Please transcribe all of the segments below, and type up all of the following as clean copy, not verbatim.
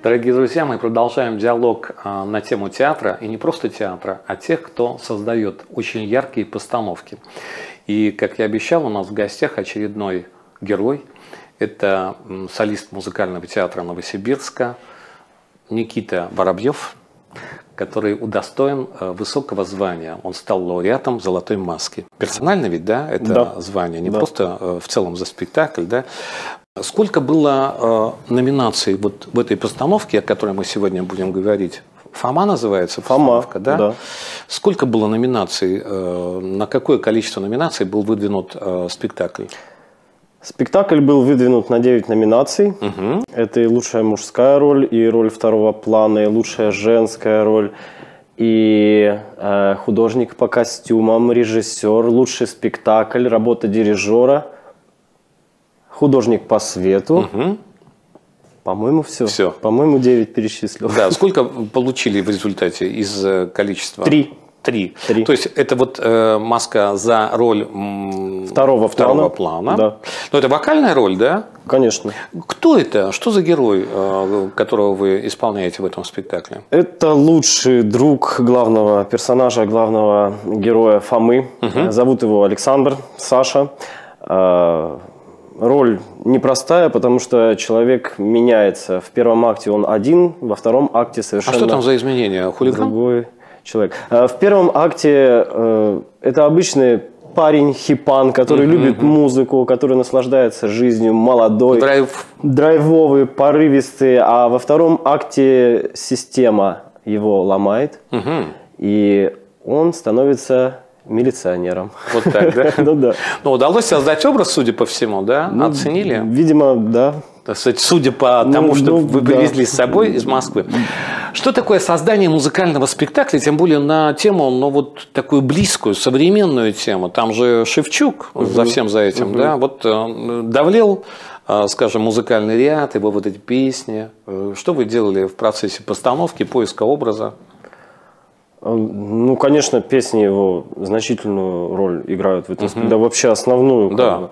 Дорогие друзья, мы продолжаем диалог на тему театра, и не просто театра, а тех, кто создает очень яркие постановки. И, как я обещал, у нас в гостях очередной герой. Это солист музыкального театра Новосибирска Никита Воробьев, который удостоен высокого звания. Он стал лауреатом «Золотой маски». Персонально ведь, да, это звание, не просто в целом за спектакль, да? Сколько было номинаций вот в этой постановке, о которой мы сегодня будем говорить? «Фома» называется постановка, да? Да. Сколько было номинаций, на какое количество номинаций был выдвинут спектакль? Спектакль был выдвинут на 9 номинаций. Это и лучшая мужская роль, и роль второго плана, и лучшая женская роль, и художник по костюмам, режиссер, лучший спектакль, работа дирижера, художник по свету. По-моему, все. Все. По-моему, 9 перечислил. Да. Сколько получили в результате из количества? 3. Три. То есть это вот маска за роль второго плана. Да. Но это вокальная роль, да? Конечно. Кто это? Что за герой, которого вы исполняете в этом спектакле? Это лучший друг главного персонажа, главного героя Фомы. Зовут его Александр, Саша. Роль непростая, потому что человек меняется. В первом акте он один, во втором акте совершенно... А что там за изменения? Хулиган? Другой человек. В первом акте это обычный парень, хипан, который любит музыку, который наслаждается жизнью, молодой, драйвовый, порывистый. А во втором акте система его ломает, и он становится милиционером. Вот так, да? Ну да. Ну, удалось создать образ, судя по всему, да? Оценили? Видимо, да. Судя по тому, что вы привезли с собой из Москвы. Что такое создание музыкального спектакля, тем более на тему, ну, вот такую близкую, современную тему? Там же Шевчук за всем за этим, да? Вот давлел, скажем, музыкальный ряд, его вот эти песни. Что вы делали в процессе постановки, поиска образа? Ну, конечно, песни его значительную роль играют в этом спектакле, да, вообще основную. Да.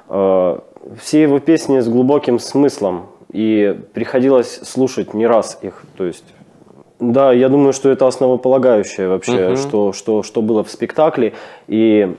Все его песни с глубоким смыслом, и приходилось слушать не раз их. То есть, да, я думаю, что это основополагающее вообще, что было в спектакле. И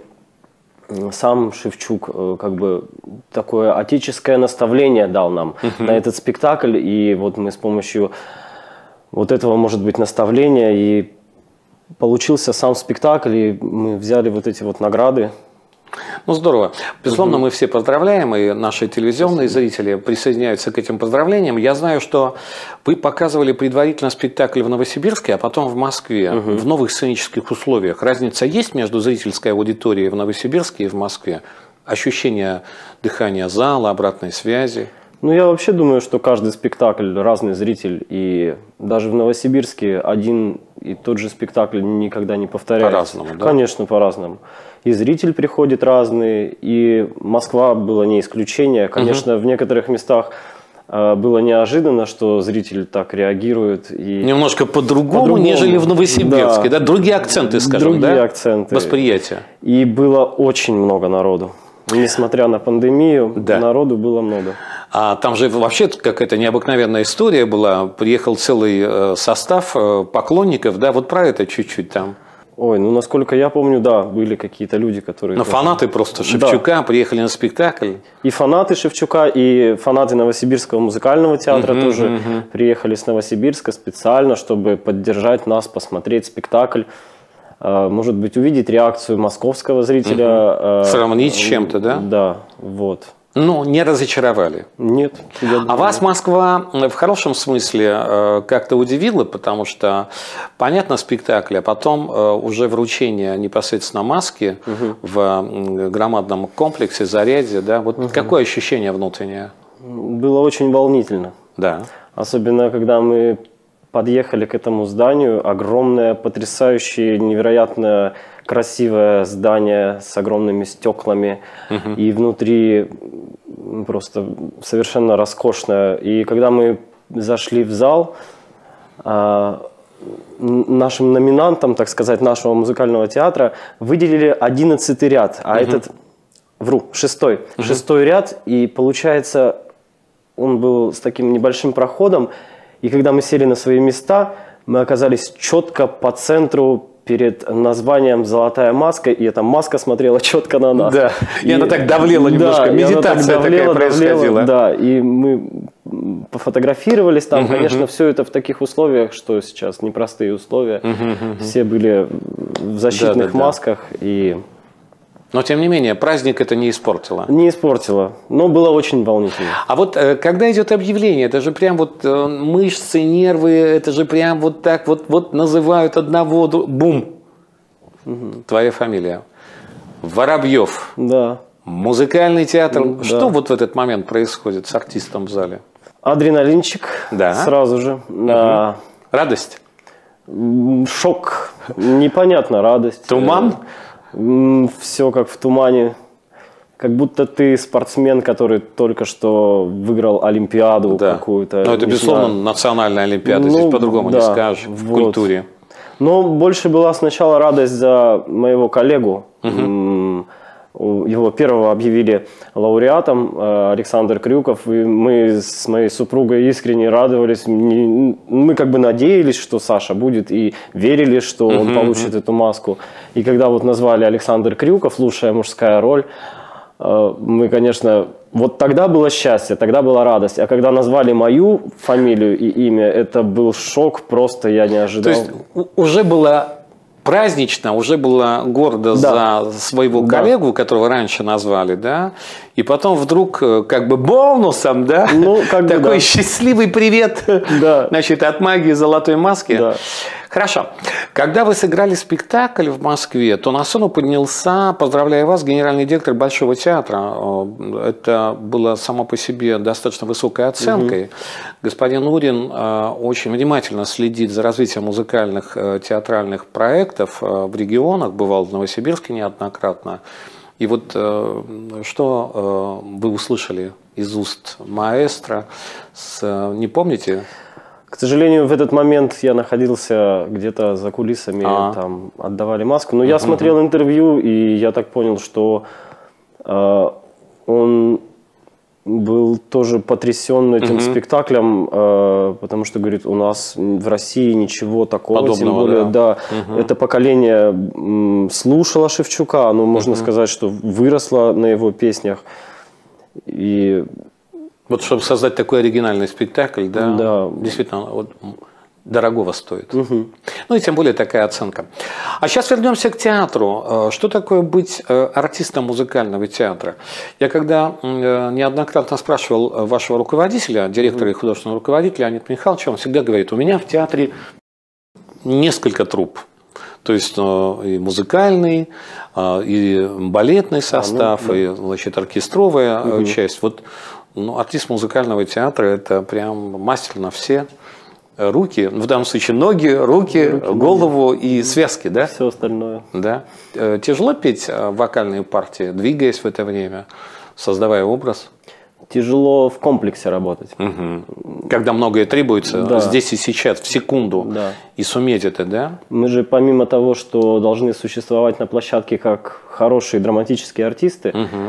сам Шевчук как бы такое отеческое наставление дал нам на этот спектакль. И вот мы с помощью вот этого, может быть, наставления и получился сам спектакль, и мы взяли вот эти вот награды. Ну, здорово. Безусловно, мы все поздравляем, и наши телевизионные зрители присоединяются к этим поздравлениям. Я знаю, что вы показывали предварительно спектакль в Новосибирске, а потом в Москве, в новых сценических условиях. Разница есть между зрительской аудиторией в Новосибирске и в Москве? Ощущение дыхания зала, обратной связи? Ну, я вообще думаю, что каждый спектакль разный зритель, и даже в Новосибирске один и тот же спектакль никогда не повторяется. По-разному, да? Конечно, по-разному. И зритель приходит разный, и Москва была не исключение. Конечно, в некоторых местах было неожиданно, что зритель так реагирует. И немножко по-другому, нежели в Новосибирске, да? Другие акценты, скажем, другие да? акценты. Восприятия. И было очень много народу. Несмотря на пандемию, народу было много. А там же вообще какая-то необыкновенная история была. Приехал целый состав поклонников, да? Вот про это чуть-чуть там. Ой, ну насколько я помню, да, были какие-то люди, которые... Но фанаты просто Шевчука приехали на спектакль. И фанаты Шевчука, и фанаты Новосибирского музыкального театра тоже приехали с Новосибирска специально, чтобы поддержать нас, посмотреть спектакль. Может быть, увидеть реакцию московского зрителя. Сравнить с чем-то, да? Да, вот. Ну, не разочаровали? Нет. А вас Москва в хорошем смысле как-то удивила, потому что, понятно, спектакль, а потом уже вручение непосредственно маски в громадном комплексе, заряде, да? Вот какое ощущение внутреннее? Было очень волнительно. Да. Особенно, когда мы подъехали к этому зданию, огромное, потрясающее, невероятно красивое здание с огромными стеклами, и внутри просто совершенно роскошное. И когда мы зашли в зал, нашим номинантам, так сказать, нашего музыкального театра выделили 11-й ряд, а этот, шестой ряд, и получается, он был с таким небольшим проходом, И когда мы сели на свои места, мы оказались четко по центру перед названием «Золотая маска», и эта маска смотрела четко на нас. Да, и она так давлела немножко, да, медитация такая происходила. Да, и мы пофотографировались там, конечно, все это в таких условиях, что сейчас непростые условия. Все были в защитных масках. И... Но, тем не менее, праздник это не испортило. Не испортило, но было очень волнительно. А вот когда идет объявление, это же прям вот мышцы, нервы, это же прям вот так вот называют одного, бум, твоя фамилия. Воробьев. Да. Музыкальный театр. Да. Что вот в этот момент происходит с артистом в зале? Адреналинчик, да. Сразу же. Радость? Шок, непонятно, радость. Туман? Все как в тумане. Как будто ты спортсмен, который только что выиграл Олимпиаду какую-то. Но это, безусловно, национальная Олимпиада. Здесь по-другому не скажешь в культуре. Но больше была сначала радость за моего коллегу. Его первого объявили лауреатом, Александр Крюков, и мы с моей супругой искренне радовались. Мы как бы надеялись, что Саша будет, и верили, что он получит эту маску. И когда вот назвали Александр Крюков, лучшая мужская роль, мы, конечно, вот тогда было счастье, тогда была радость. А когда назвали мою фамилию и имя, это был шок, просто я не ожидал. То есть уже было... Празднично, уже было гордо за своего коллегу, которого раньше назвали, да, и потом вдруг как бы бонусом, да, такой счастливый привет, значит, от магии золотой маски. Да. Хорошо. Когда вы сыграли спектакль в Москве, то на сцену поднялся, поздравляю вас, генеральный директор Большого театра. Это было само по себе достаточно высокой оценкой. Господин Урин очень внимательно следит за развитием музыкальных театральных проектов в регионах, бывал в Новосибирске неоднократно. И вот что вы услышали из уст маэстро, не помните? К сожалению, в этот момент я находился где-то за кулисами, там отдавали маску. Но я смотрел интервью, и я так понял, что он был тоже потрясен этим спектаклем, потому что, говорит, у нас в России ничего такого. Подобного, тем более, это поколение слушало Шевчука, но можно сказать, что выросло на его песнях. И... Вот чтобы создать такой оригинальный спектакль, да. Действительно, вот, дорогого стоит. Ну и тем более такая оценка. А сейчас вернемся к театру. Что такое быть артистом музыкального театра? Я когда неоднократно спрашивал вашего руководителя, директора и художественного руководителя Леонида Михайловича, он всегда говорит, у меня в театре несколько труп. То есть и музыкальный, и балетный состав, и, значит, оркестровая часть. Вот, артист музыкального театра – это прям мастер на все руки, в данном случае ноги, руки, голову и связки, да? Все остальное. Да. Тяжело петь вокальные партии, двигаясь в это время, создавая образ? Тяжело в комплексе работать. Когда многое требуется, здесь и сейчас, в секунду, и суметь это, да? Мы же помимо того, что должны существовать на площадке как хорошие драматические артисты,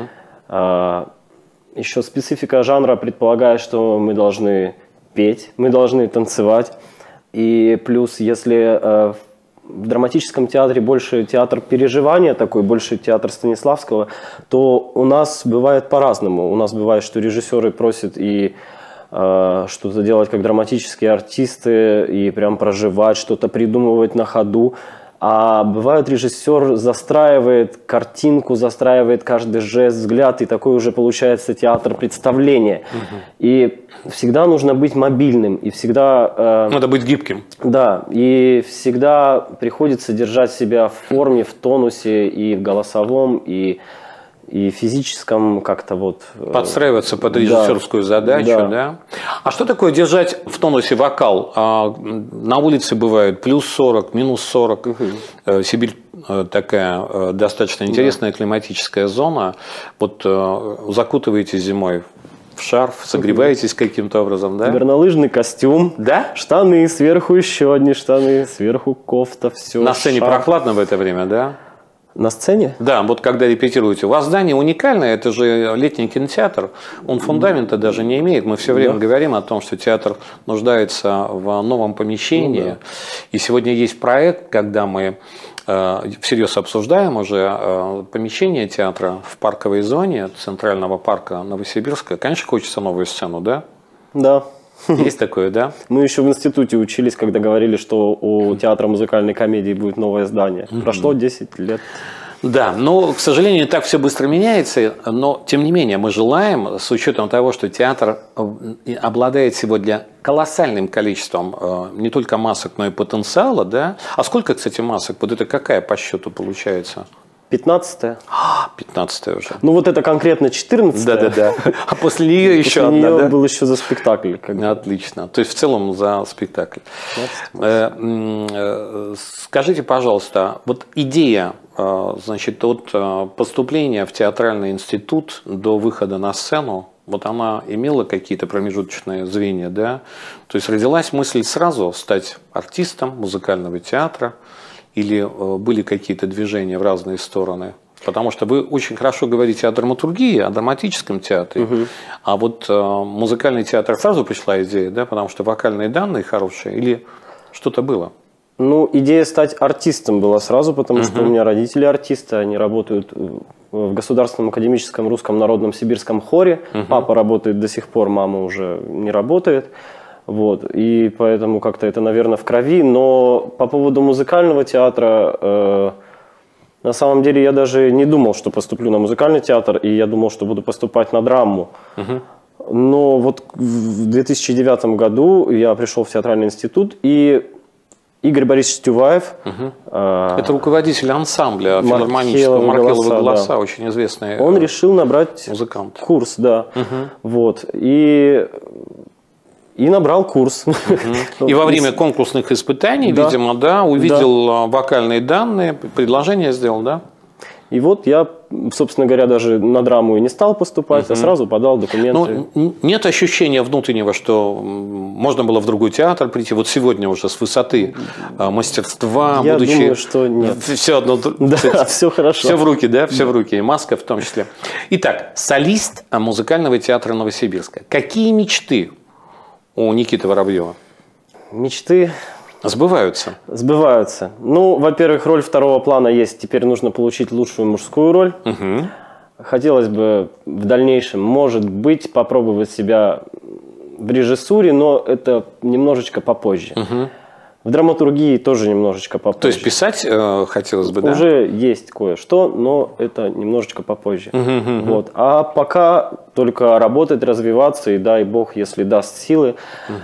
еще специфика жанра предполагает, что мы должны петь, мы должны танцевать. И плюс, если в драматическом театре больше театр переживания такой, больше театр Станиславского, то у нас бывает по-разному. У нас бывает, что режиссеры просят и что-то делать как драматические артисты, и прям проживать, что-то придумывать на ходу. А бывает, режиссер застраивает картинку, застраивает каждый жест, взгляд, и такой уже получается театр представления. И всегда нужно быть мобильным, и всегда... Надо быть гибким. Да, и всегда приходится держать себя в форме, в тонусе, и в голосовом, и физическом как-то вот... Подстраиваться под режиссерскую задачу, да. А что такое держать в тонусе вокал? На улице бывает плюс 40, минус 40. Сибирь такая достаточно интересная климатическая зона. Вот закутываетесь зимой в шарф, согреваетесь каким-то образом, да? Горнолыжный костюм, да? Штаны, сверху еще одни штаны, сверху кофта, все. На сцене прохладно в это время, да? На сцене? Да, вот когда репетируете. У вас здание уникальное, это же летний кинотеатр. Он фундамента даже не имеет. Мы все время говорим о том, что театр нуждается в новом помещении. И сегодня есть проект, когда мы всерьез обсуждаем уже помещение театра в парковой зоне Центрального парка Новосибирска. Конечно, хочется новую сцену, да? Да. Есть такое, да? Мы еще в институте учились, когда говорили, что у театра музыкальной комедии будет новое здание. Прошло 10 лет. Да, но, к сожалению, не так все быстро меняется, но, тем не менее, мы желаем, с учетом того, что театр обладает сегодня колоссальным количеством не только масок, но и потенциала, да? А сколько, кстати, масок? Вот это какая по счету получается? 15-е. 15-е уже. Ну вот это конкретно 14-е. Да. А после нее еще одна, нее да? был еще за спектакль. Отлично. То есть в целом за спектакль. Скажите, пожалуйста, вот идея, значит, от поступления в театральный институт до выхода на сцену, вот она имела какие-то промежуточные звенья, да? То есть родилась мысль сразу стать артистом музыкального театра, или были какие-то движения в разные стороны? Потому что вы очень хорошо говорите о драматургии, о драматическом театре. А вот музыкальный театр сразу пришла идея, да? Потому что вокальные данные хорошие или что-то было? Ну, идея стать артистом была сразу, потому что у меня родители артисты, они работают в Государственном академическом русском народном сибирском хоре. Папа работает до сих пор, мама уже не работает. Вот, и поэтому как-то это, наверное, в крови. Но по поводу музыкального театра, на самом деле я даже не думал, что поступлю на музыкальный театр, и я думал, что буду поступать на драму. Но вот в 2009 году я пришел в театральный институт, и Игорь Борисович Тюваев. Это руководитель ансамбля филармонического «Маркеловы голоса», да. Очень известный Он решил набрать музыкант. Курс, да. Вот, и набрал курс. И во время конкурсных испытаний, видимо, да, увидел вокальные данные, предложение сделал, да? И вот я, собственно говоря, даже на драму и не стал поступать, а сразу подал документы. Ну, нет ощущения внутреннего, что можно было в другой театр прийти. Вот сегодня уже с высоты мастерства, я думаю, что нет. Все одно, да, все хорошо. Все в руки, да, все в руки, и маска в том числе. Итак, солист музыкального театра Новосибирска. Какие мечты у Никиты Воробьева? Мечты сбываются? Сбываются. Ну, во-первых, роль второго плана есть. Теперь нужно получить лучшую мужскую роль. Хотелось бы в дальнейшем, может быть, попробовать себя в режиссуре, но это немножечко попозже. В драматургии тоже немножечко попозже. То есть писать хотелось бы, да? Уже есть кое-что, но это немножечко попозже. Вот. А пока только работать, развиваться, и дай бог, если даст силы,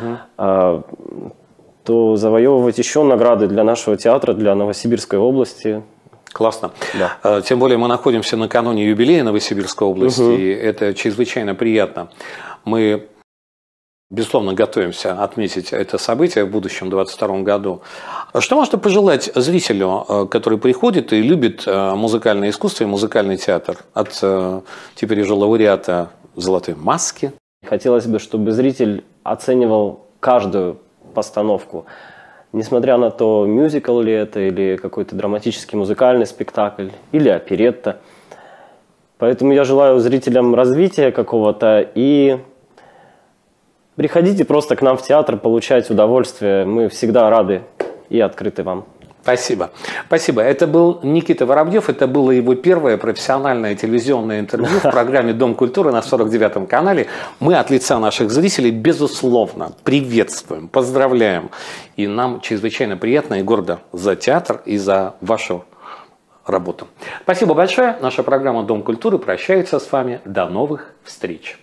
то завоевывать еще награды для нашего театра, для Новосибирской области. Классно. Да. Тем более мы находимся накануне юбилея Новосибирской области, и это чрезвычайно приятно. Мы, безусловно, готовимся отметить это событие в будущем 2022 году. Что можно пожелать зрителю, который приходит и любит музыкальное искусство и музыкальный театр, от теперь уже лауреата «Золотой маски»? Хотелось бы, чтобы зритель оценивал каждую постановку, несмотря на то, мюзикл ли это, или какой-то драматический музыкальный спектакль, или оперетта. Поэтому я желаю зрителям развития какого-то, и приходите просто к нам в театр, получать удовольствие. Мы всегда рады и открыты вам. Спасибо. Спасибо. Это был Никита Воробьев. Это было его первое профессиональное телевизионное интервью в программе «Дом культуры» на 49-м канале. Мы от лица наших зрителей, безусловно, приветствуем, поздравляем. И нам чрезвычайно приятно и гордо за театр и за вашу работу. Спасибо большое. Наша программа «Дом культуры» прощается с вами. До новых встреч.